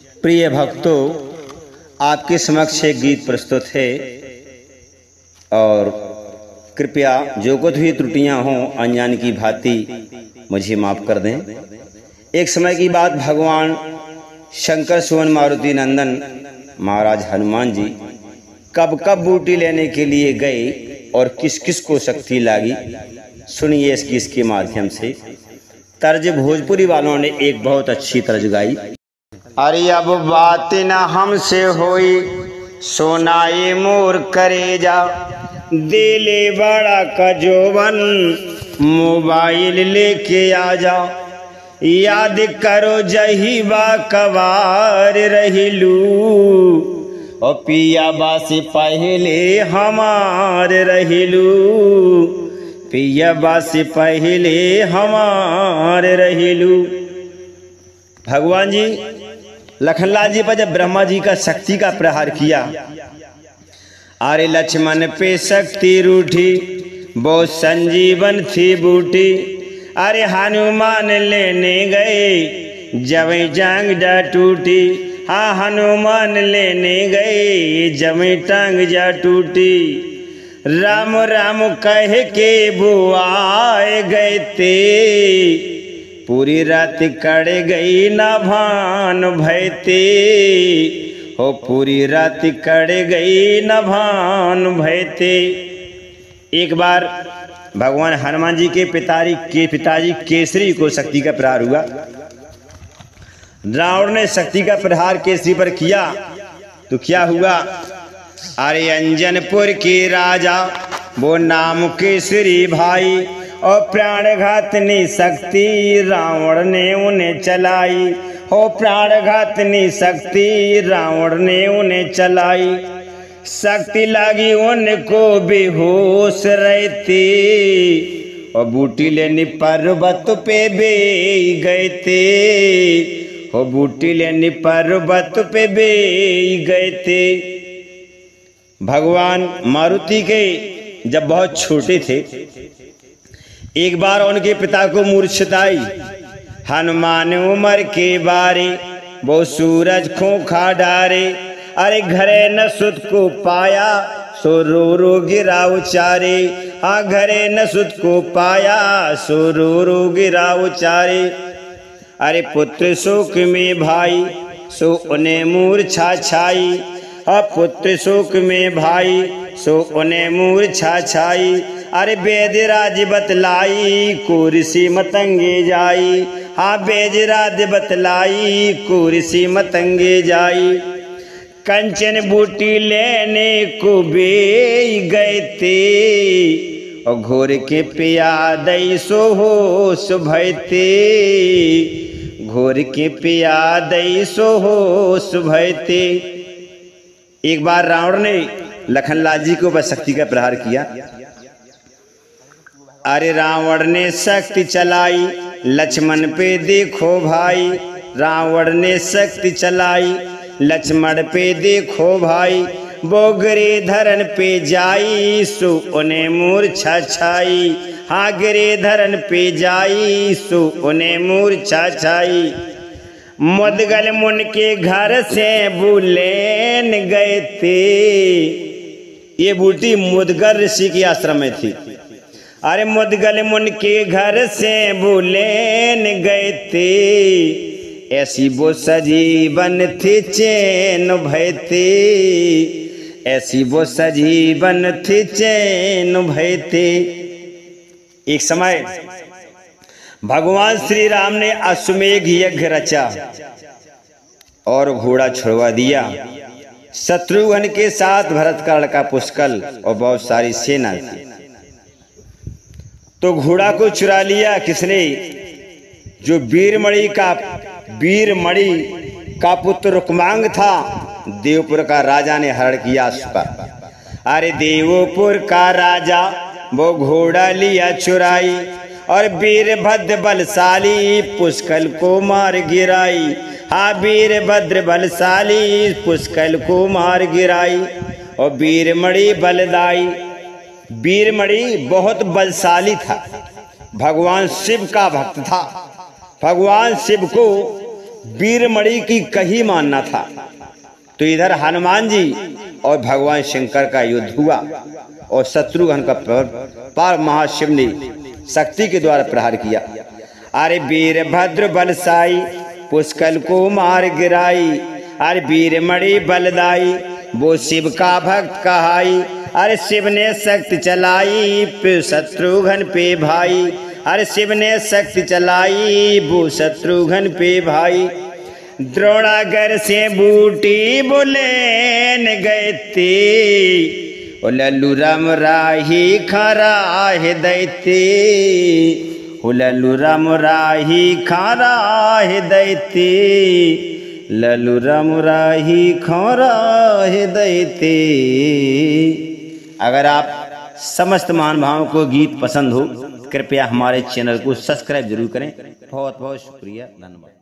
प्रिय भक्तों, आपके समक्ष एक गीत प्रस्तुत है और कृपया जो कुछ भी त्रुटियां हों अनजान की भांति मुझे माफ कर दें। एक समय की बात, भगवान शंकर सुवन मारुति नंदन महाराज हनुमान जी कब कब बूटी लेने के लिए गए और किस किस को शक्ति लागी, सुनिए इस गीत के माध्यम से। तर्ज भोजपुरी वालों ने एक बहुत अच्छी तर्ज गाई। अरे अब बात न हमसे होई, सोनाए मोर करेजा, दिले बड़ा कजोवन मोबाइल लेके आ जा, याद करो जहीबा कवार रहिलू, और पिया बा से पहले हमार रहिलू, पिया बा से पहले हमार रहिलू। भगवान जी लखनलाल जी पर जब ब्रह्मा जी का शक्ति का प्रहार किया, अरे लक्ष्मण पे शक्ति रूठी, वो संजीवन थी बूटी, अरे हनुमान लेने गए जब जांग जा टूटी, हाँ हनुमान लेने गए जब टांग जा टूटी, राम राम कह के बुआए गए ते, पूरी रात कड़ गई ना भान भयते, हो पूरी रात कड़ गई न भान भयते। एक बार भगवान हनुमान जी के पिताजी केसरी को शक्ति का प्रहार हुआ। रावण ने शक्ति का प्रहार केसरी पर किया तो क्या हुआ, अरे अंजनपुर के राजा वो नाम केसरी भाई, और प्राणघातनी शक्ति रावण ने उन्हें चलाई, हो प्राणघातनी शक्ति रावण ने उन्हें चलाई, शक्ति लगी उनको बेहोश रहते, और बूटी लेने पर्वत पे बे गए थे, हो बूटी लेने पर्वत पे बे गए थे। भगवान मारुति के जब बहुत छोटे थे, एक बार उनके पिता को मूर्छता आई। हनुमान उमर के बारे वो सूरज खोखा डारे, अरे घरे न सुत को पाया सो रो रो गिरा उचारे, हाँ घरे न सुत को पाया सो रो रो गिरा उचारे, अरे पुत्र शोक में भाई सो उन्हें मूर्छा छाई, हाँ पुत्र शोक में भाई सो उन्हें मूर्छा छाई, अरे वेदराज बतलाई कुर्सी मतंगे जाई, हाँ वेदराज बतलाई कुर्सी मतंगे जाई, कंचन बूटी लेने को बे गए थे, और घोर के पिया दई सो होश भयते, घोर के पिया दई सो होश भयते। एक बार रावण ने लखनलाल जी के ऊपर शक्ति का प्रहार किया। अरे रावण ने शक्ति चलाई लक्ष्मण पे देखो भाई, रावण ने शक्ति चलाई लक्ष्मण पे देखो भाई, वो गिरिधरन पे जाई सो उन्हें मूर्छा छाई, हाँ गिरिधरन पे जाई सो उन्हें मूर्छा छाई, मुदगल मुन के घर से बुलेन गए थे। ये बूटी मुदगल ऋषि के आश्रम में थी। अरे मुदगल मुन के घर से बुलेन गए थे, ऐसी वो सजीवन थी चैन भयते, ऐसी वो सजीवन थी चैन भयते। एक समय भगवान श्री राम ने अश्वमेघ यज्ञ रचा और घोड़ा छुड़वा दिया। शत्रुघ्न के साथ भरत का लड़का पुष्कल और बहुत सारी सेना थी, तो घोड़ा को चुरा लिया किसने, जो वीरमणि का पुत्र रुक्मांग था, देवपुर का राजा ने हरण किया उसका। अरे देवपुर का राजा वो घोड़ा लिया चुराई, और वीरभद्र बलशाली पुष्कल को मार गिराई, हाँ वीरभद्र बलशाली पुष्कल को मार गिराई, और वीरमणि बलदाई, वीरमणि बहुत बलशाली था, भगवान शिव का भक्त था। भगवान शिव को वीरमणि की कही मानना था। तो इधर हनुमान जी और भगवान शंकर का युद्ध हुआ और शत्रुघ्न का पार महाशिव ने शक्ति के द्वारा प्रहार किया। अरे वीरभद्र बलसाई पुष्कल को मार गिराई, अरे वीरमणि बलदाई वो शिव का भक्त कहाई। अरे शिव ने शक्ति चलाई शत्रुघ्न पे भाई, अरे शिव ने शक्ति चलाई वो शत्रुघ्न पे भाई। द्रोणागर से बूटी बुलेन गए थे, ओ लल्लू राम राही खराह दैते, ओ लल्लू राम राही खराह दैते, लल्लू राम राही खराह दैते। अगर आप समस्त महानुभावों को गीत पसंद हो कृपया हमारे चैनल को सब्सक्राइब जरूर करें। बहुत बहुत शुक्रिया, धन्यवाद।